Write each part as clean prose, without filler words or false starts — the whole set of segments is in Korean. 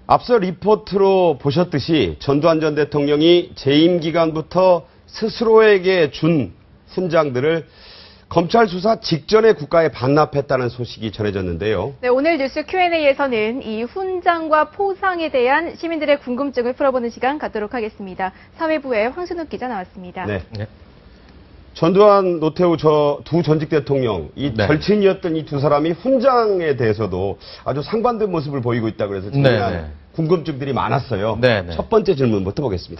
앞서 리포트로 보셨듯이 전두환 전 대통령이 재임 기간부터 스스로에게 준 훈장들을 검찰 수사 직전에 국가에 반납했다는 소식이 전해졌는데요. 네, 오늘 뉴스 Q&A에서는 이 훈장과 포상에 대한 시민들의 궁금증을 풀어보는 시간 갖도록 하겠습니다. 사회부의 황순욱 기자 나왔습니다. 네. 전두환, 노태우 두 전직 대통령, 이 절친이었던 이 두 사람이 훈장에 대해서도 아주 상반된 모습을 보이고 있다고 해서 정말 궁금증들이 많았어요. 첫 번째 질문부터 보겠습니다.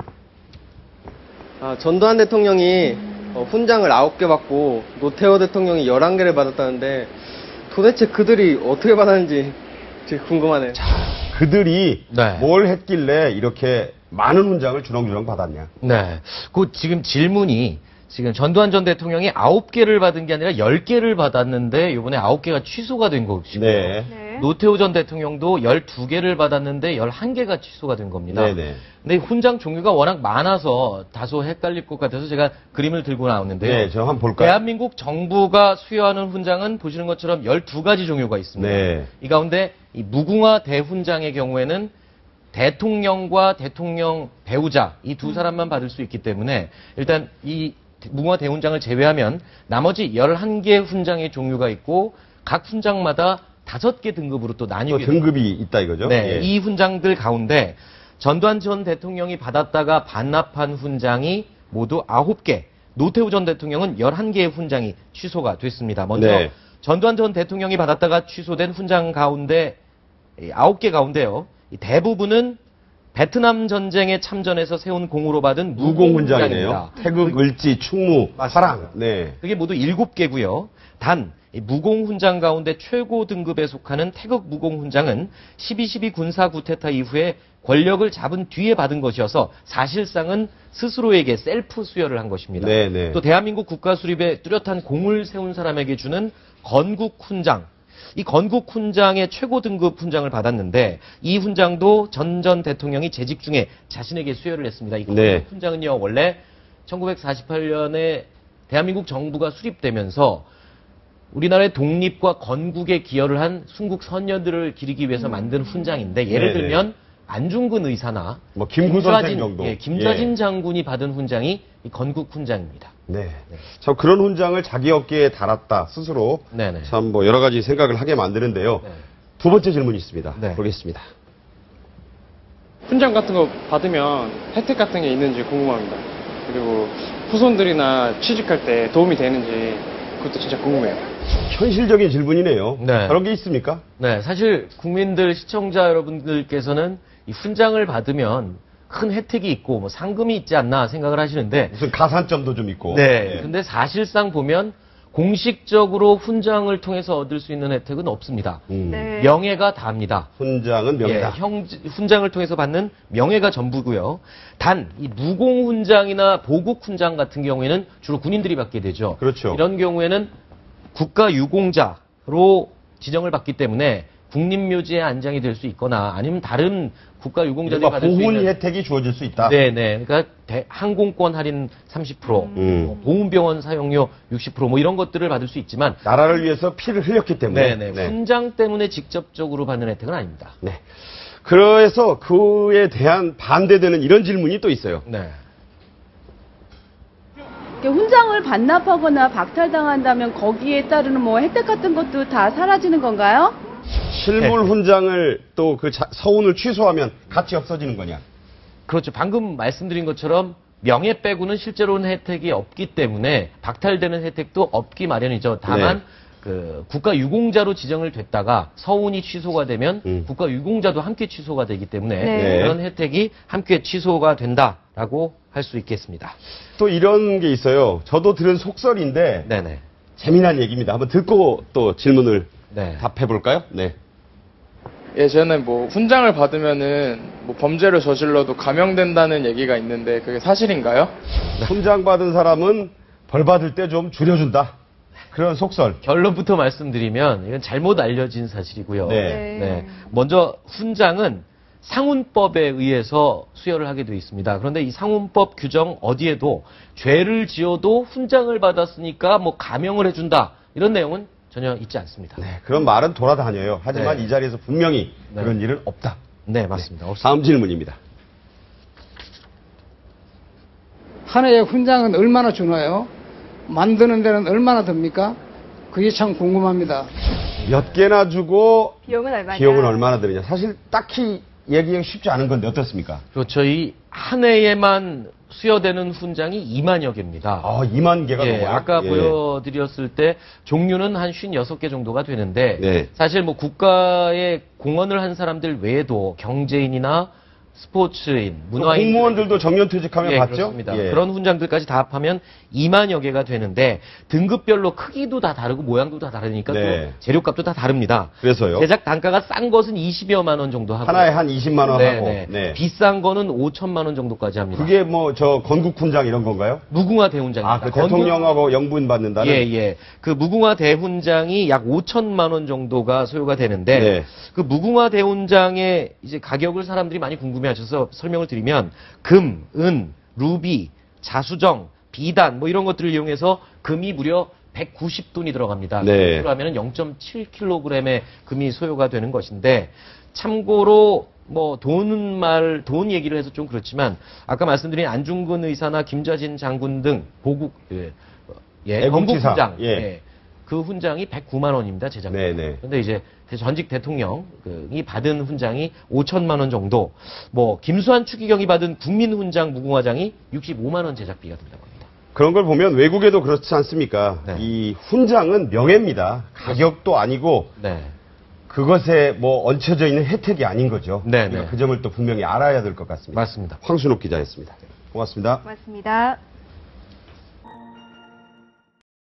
전두환 대통령이 훈장을 9개 받고 노태우 대통령이 11개를 받았다는데 도대체 그들이 어떻게 받았는지 되게 궁금하네요. 자, 그들이 뭘 했길래 이렇게 많은 훈장을 주렁주렁 받았냐? 네. 그 지금 질문이 지금 전두환 전 대통령이 9개를 받은 게 아니라 10개를 받았는데 이번에 9개가 취소가 된 것이고요. 노태우 전 대통령도 12개를 받았는데 11개가 취소가 된 겁니다. 근데 훈장 종류가 워낙 많아서 다소 헷갈릴 것 같아서 제가 그림을 들고 나왔는데요. 네, 저 한번 볼까요? 대한민국 정부가 수여하는 훈장은 보시는 것처럼 12가지 종류가 있습니다. 이 가운데 이 무궁화 대훈장의 경우에는 대통령과 대통령 배우자 이 두 사람만 받을 수 있기 때문에 일단 이 무궁화 대훈장을 제외하면 나머지 11개 훈장의 종류가 있고 각 훈장마다 5개 등급으로 또 나뉘게 등급이 있다 이거죠? 이 훈장들 가운데 전두환 전 대통령이 받았다가 반납한 훈장이 모두 9개, 노태우 전 대통령은 11개의 훈장이 취소가 됐습니다. 먼저 전두환 전 대통령이 받았다가 취소된 훈장 가운데 9개 가운데요. 대부분은 베트남 전쟁에 참전해서 세운 공으로 받은 무공훈장이네요. 태극, 을지, 충무, 화랑. 그게 모두 7개고요. 단 무공훈장 가운데 최고 등급에 속하는 태극 무공훈장은 12.12 군사 구테타 이후에 권력을 잡은 뒤에 받은 것이어서 사실상은 스스로에게 셀프 수여를 한 것입니다. 또 대한민국 국가 수립에 뚜렷한 공을 세운 사람에게 주는 건국훈장. 이 건국훈장의 최고 등급 훈장을 받았는데 이 훈장도 전 대통령이 재직 중에 자신에게 수여를 했습니다. 이 건국훈장은요 원래 1948년에 대한민국 정부가 수립되면서 우리나라의 독립과 건국에 기여를 한 순국 선녀들을 기리기 위해서 만든 훈장인데 예를 들면 안중근 의사나 뭐 김구선생 정도, 김좌진 장군이 받은 훈장이 이 건국훈장입니다. 참 그런 훈장을 자기 어깨에 달았다 스스로 참 뭐 여러 가지 생각을 하게 만드는데요. 두 번째 질문이 있습니다. 보겠습니다. 훈장 같은 거 받으면 혜택 같은 게 있는지 궁금합니다. 그리고 후손들이나 취직할 때 도움이 되는지 그것도 진짜 궁금해요. 현실적인 질문이네요. 그런 게 있습니까? 사실 국민들, 시청자 여러분들께서는 이 훈장을 받으면 큰 혜택이 있고 뭐 상금이 있지 않나 생각을 하시는데 무슨 가산점도 좀 있고. 근데 사실상 보면 공식적으로 훈장을 통해서 얻을 수 있는 혜택은 없습니다. 명예가 다입니다. 훈장은 명예다. 훈장을 통해서 받는 명예가 전부고요. 단 이 무공훈장이나 보국훈장 같은 경우에는 주로 군인들이 받게 되죠. 이런 경우에는 국가유공자로 지정을 받기 때문에 국립묘지에 안장이 될 수 있거나 아니면 다른 국가유공자들이 받을 수 있는 보훈 혜택이 주어질 수 있다. 그러니까 항공권 할인 30%, 보훈병원 사용료 60% 뭐 이런 것들을 받을 수 있지만 나라를 위해서 피를 흘렸기 때문에 훈장 때문에 직접적으로 받는 혜택은 아닙니다. 그래서 그에 대한 반대되는 이런 질문이 또 있어요. 훈장을 반납하거나 박탈당한다면 거기에 따르는 뭐 혜택 같은 것도 다 사라지는 건가요? 실물 훈장을 또 그 서훈을 취소하면 같이 없어지는 거냐? 그렇죠. 방금 말씀드린 것처럼 명예 빼고는 실제로는 혜택이 없기 때문에 박탈되는 혜택도 없기 마련이죠. 다만 그 국가유공자로 지정을 됐다가 서훈이 취소가 되면 국가유공자도 함께 취소가 되기 때문에 그런 혜택이 함께 취소가 된다라고 할 수 있겠습니다. 또 이런 게 있어요. 저도 들은 속설인데 재미난 얘기입니다. 한번 듣고 또 질문을 답해 볼까요? 예전에 뭐 훈장을 받으면은 뭐 범죄를 저질러도 감형된다는 얘기가 있는데 그게 사실인가요? 훈장 받은 사람은 벌 받을 때 좀 줄여준다. 그런 속설. 결론부터 말씀드리면 이건 잘못 알려진 사실이고요. 먼저 훈장은 상훈법에 의해서 수여를 하게 되어 있습니다. 그런데 이 상훈법 규정 어디에도 죄를 지어도 훈장을 받았으니까 뭐 감형을 해준다 이런 내용은 전혀 있지 않습니다. 그런 말은 돌아다녀요. 하지만 이 자리에서 분명히 그런 일은 없다. 네, 맞습니다. 없습니다. 다음 질문입니다. 한 해에 훈장은 얼마나 주나요? 만드는 데는 얼마나 듭니까? 그게 참 궁금합니다. 몇 개나 주고 비용은 얼마냐? 비용은 얼마나 드느냐. 사실 딱히 얘기하기 쉽지 않은 건데 어떻습니까? 그렇죠. 이 한 해에만 수여되는 훈장이 2만여 개입니다. 아, 2만 개가 예, 넘어요? 아까 예. 보여드렸을 때 종류는 한 56개 정도가 되는데 네. 사실 뭐 국가에 공헌을 한 사람들 외에도 경제인이나 스포츠인, 문화인 공무원들도 정년퇴직하면 예, 받죠? 그렇습니다. 예. 그런 훈장들까지 다 합하면 2만여 개가 되는데 등급별로 크기도 다 다르고 모양도 다 다르니까 네. 또 재료값도 다 다릅니다. 그래서요? 제작 단가가 싼 것은 20여만 원 정도 하고 하나에 한 20만 원 하고. 네. 비싼 거는 5천만 원 정도까지 합니다. 그게 뭐 저 건국훈장 이런 건가요? 무궁화 대훈장입니다. 아, 그 대통령하고 영부인 받는다는? 예. 그 무궁화 대훈장이 약 5천만 원 정도가 소요가 되는데 네. 그 무궁화 대훈장의 이제 가격을 사람들이 많이 궁금해하셔서 설명을 드리면 금, 은, 루비, 자수정, 비단 뭐 이런 것들을 이용해서 금이 무려 190돈이 들어갑니다. 네. 그러면 0.7kg의 금이 소요가 되는 것인데 참고로 뭐 돈 얘기를 해서 좀 그렇지만 아까 말씀드린 안중근 의사나 김좌진 장군 등 보국 애국지사. 건국훈장 예. 그 훈장이 109만 원입니다 제작. 네네. 그런데 이제 전직 대통령이 받은 훈장이 5천만 원 정도. 뭐 김수환 추기경이 받은 국민훈장 무궁화장이 65만 원 제작비가 든다고 합니다. 그런 걸 보면 외국에도 그렇지 않습니까? 네. 이 훈장은 명예입니다. 가격도 아니고 네. 그것에 뭐 얹혀져 있는 혜택이 아닌 거죠. 네, 우리가 네. 그 점을 또 분명히 알아야 될 것 같습니다. 맞습니다. 황순옥 기자였습니다. 고맙습니다. 고맙습니다.